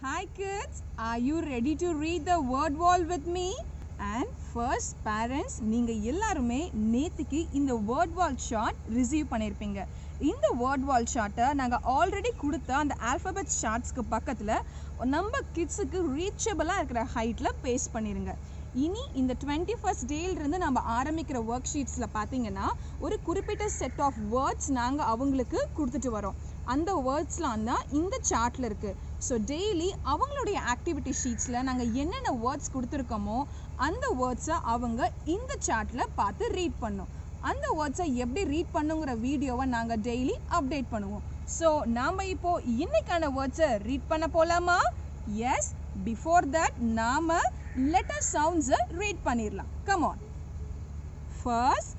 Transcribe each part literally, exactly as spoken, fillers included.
Hi kids, are you ready to read the word wall with me? And first parents, நீங்க எல்லாருமே நேத்துக்கு இந்த word wall chart receive பண்ணிருப்பீங்க. இந்த word wall chart நாங்க already கொடுத்த அந்த alphabet chartsக்கு பக்கத்துல நம்ம கிட்ஸ்க்கு ரீச்சபிளா இருக்கிற ஹைட்ல பேஸ்ட் பண்ணிருங்க. இனி இந்த twenty-first டேல இருந்து நம்ம ஆரம்பிக்கிற ஒர்க் ஷீட்ஸ்ல பாத்தீங்கன்னா ஒரு குறிப்பிட்ட செட் ஆஃப் வேர்ட்ஸ் நாங்க அவங்களுக்கு கொடுத்துட்டு வரோம். அந்த வேர்ட்ஸ்லாம் தான் இந்த சார்ட்ல இருக்கு. ஸோ டெய்லி அவங்களுடைய ஆக்டிவிட்டி ஷீட்ஸ்ல நாங்கள் என்னென்ன வேர்ட்ஸ் கொடுத்துருக்கோமோ அந்த வேர்ட்ஸை அவங்க இந்த சார்ட்ல பார்த்து ரீட் பண்ணும். அந்த வேர்ட்ஸை எப்படி ரீட் பண்ணுங்கிற வீடியோவை நாங்கள் டெய்லி அப்டேட் பண்ணுவோம். ஸோ நாம் இப்போ இன்னைக்கான வேர்ட்ஸை ரீட் பண்ண போலாமா? எஸ், பிஃபோர் தட் நாம லெட்டர் சவுண்ட்ஸை ரீட் பண்ணிடலாம். Come on. First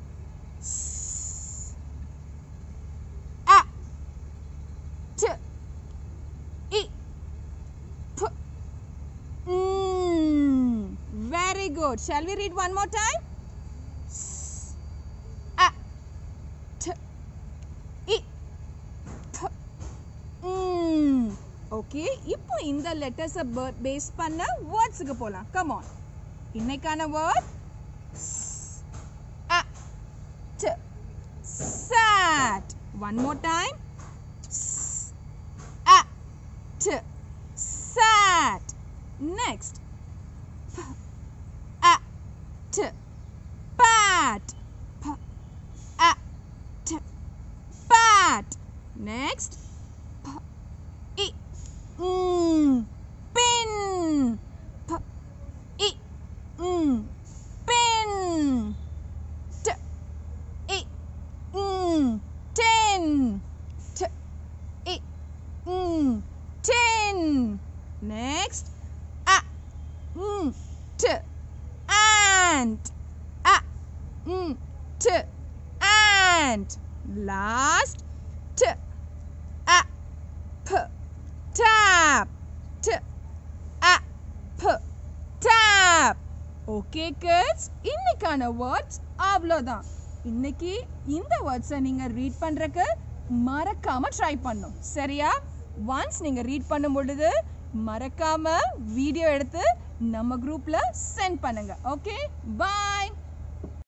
Very good. Shall we read one more time? S, A, T, I, P, mm. Okay. இப்போ இந்த letters base பண்ண words க்கு போலாம். Come on. இன்னைக்கான word S, A, T, sat. One more time. S, A, T, sat. Next. P, A, T, pat. P, A, T, pat. Next. P, I, mm, pin. P, I, mm, pin. T, I, mm, tin. T, I, mm, tin. Next. A, mm, T, ant. A, mm, T, ant. Last. T, A, P, tap. T, A, P, tap. Okay kids, இன்னைக்கான words அவ்வளோதான். இன்னைக்கு இந்த வேர்ட்ஸை நீங்க read பண்றதுக்கு மறக்காம try பண்ணும். சரியா? Once நீங்க ரீட் பண்ணும் பொழுது மறக்காம வீடியோ எடுத்து நம்ம குரூப்ல சென்ட் பண்ணுங்க. ஓகே, பாய்.